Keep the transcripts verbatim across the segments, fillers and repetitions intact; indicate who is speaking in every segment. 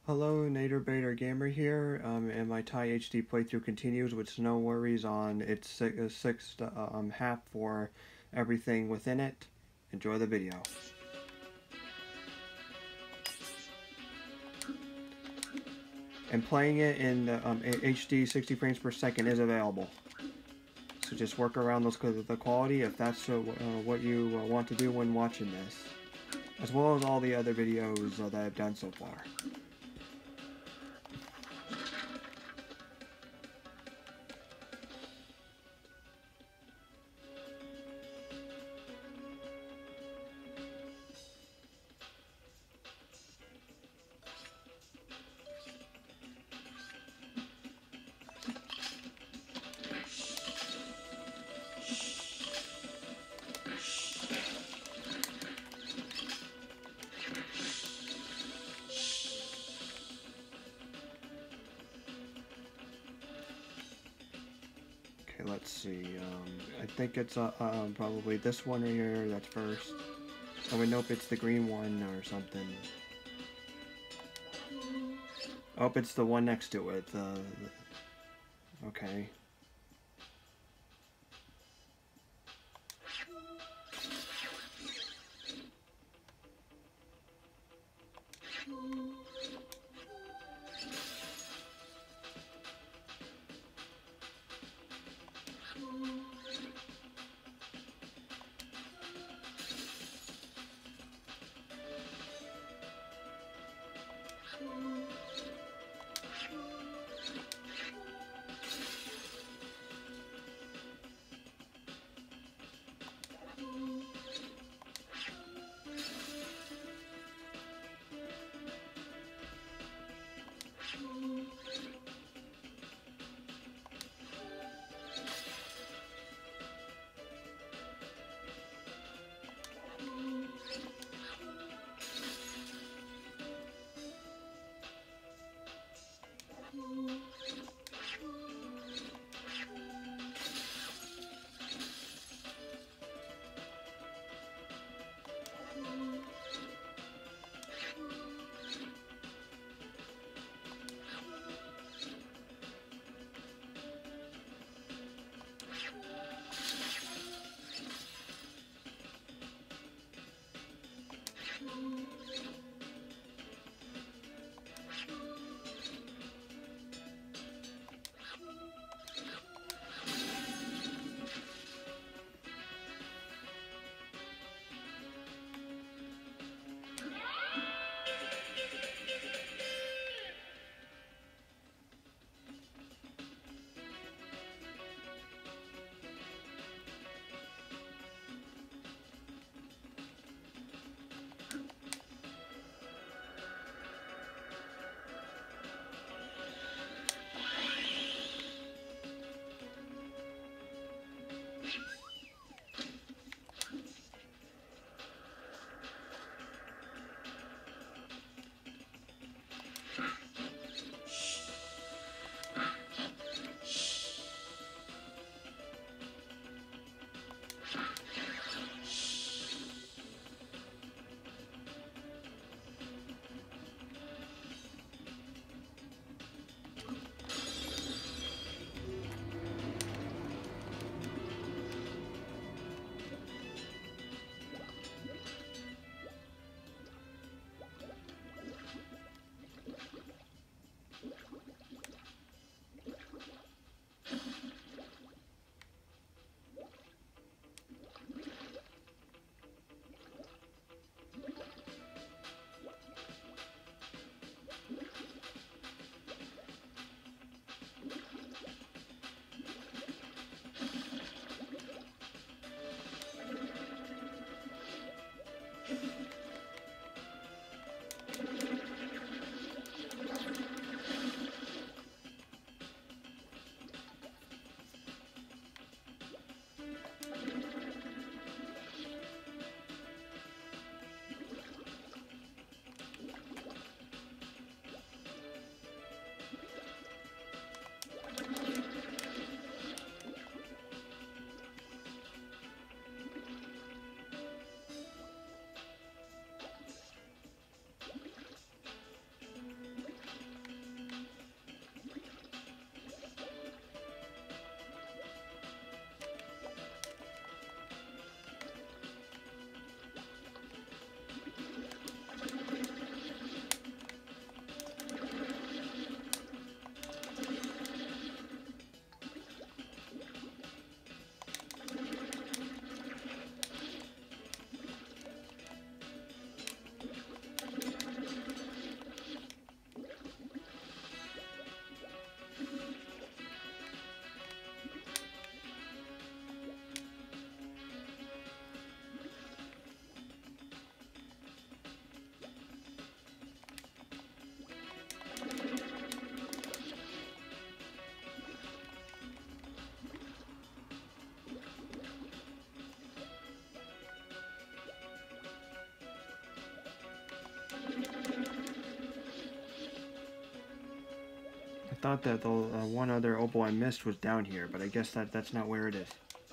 Speaker 1: Hello, Nader Bader Gamer here, um, and my Thai H D playthrough continues with no worries on its sixth um, half for everything within it. Enjoy the video. And playing it in um, H D sixty frames per second is available. So just work around those because of the quality if that's uh, what you uh, want to do when watching this. As well as all the other videos uh, that I've done so far. Okay, let's see. Um, I think it's uh, um, probably this one right here that's first. Oh, wait, nope, it's the green one or something. Oh, it's the one next to it. Uh, okay. thought that the uh, one other opal I missed was down here, but I guess that that's not where it is.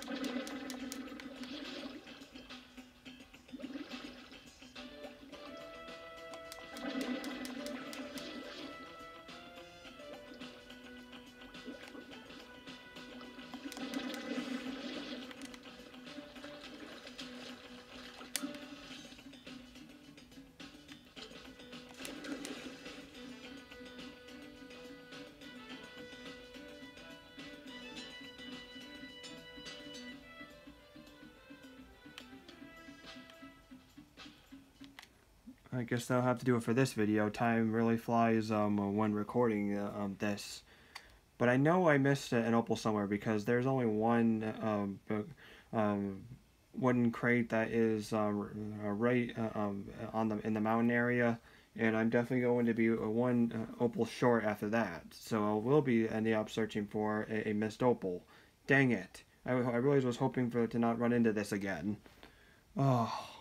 Speaker 1: I guess that'll have to do it for this video. Time really flies um, when recording uh, um, this. But I know I missed an opal somewhere because there's only one um, um, wooden crate that is um, right uh, um, on the in the mountain area, and I'm definitely going to be one uh, opal short after that. So I will be ending up searching for a, a missed opal. Dang it! I, I really was hoping for to not run into this again. Oh.